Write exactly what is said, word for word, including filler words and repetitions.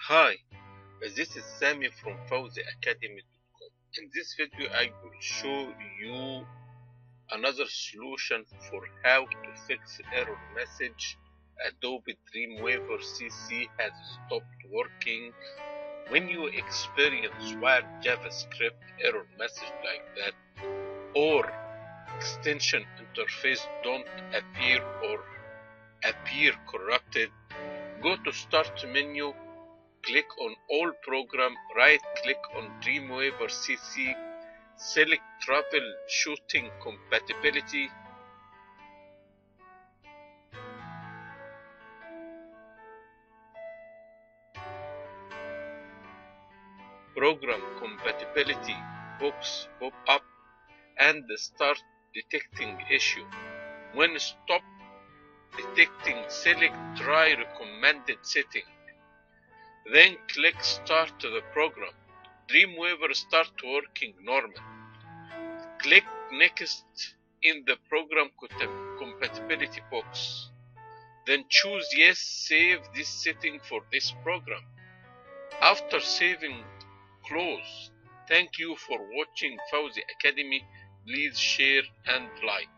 Hi, this is Sami from fawzi academy dot com. In this video I will show you another solution for how to fix error message Adobe Dreamweaver C C has stopped working when you experience wild JavaScript error message like that, or extension interface don't appear or appear corrupted. Go to Start menu, click on All Program, right click on Dreamweaver C C, select Troubleshooting Compatibility, Program Compatibility box pop up and start detecting issue. When stop detecting, select Try Recommended Setting. Then click Start the program. Dreamweaver start working normal. Click Next in the Program Compatibility box. Then choose Yes, save this setting for this program. After saving, close. Thank you for watching Fawzi Academy. Please share and like.